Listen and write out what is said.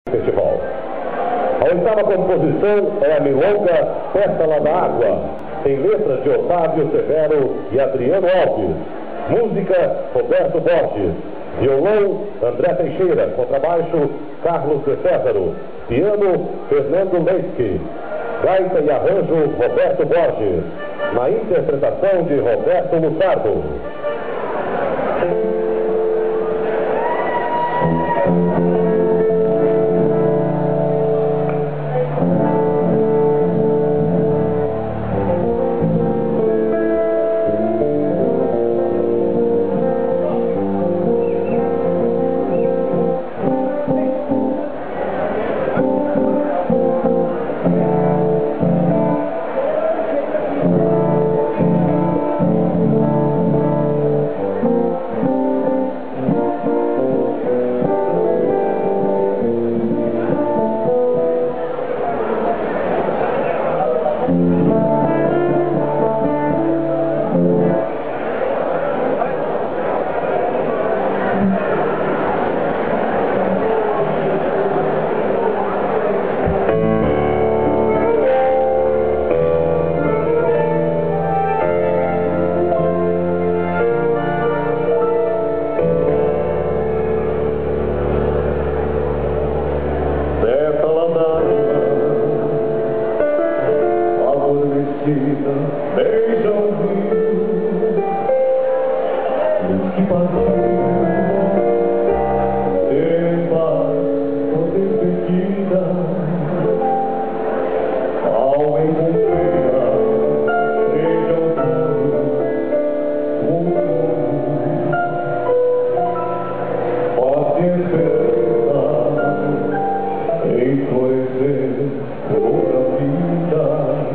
Festival. A oitava composição é a milonga Pétala da Água, em letras de Otávio Severo e Adriano Alves. Música Roberto Borges. Violão André Teixeira. Contrabaixo Carlos de Césaro. Piano Fernando Leite. Gaita e arranjo Roberto Borges. Na interpretação de Roberto Lucardo. Beija o rio, que partiu, tema por despedida, ao encontrar, beija o rio, pode esperar, enfurecer toda a vida.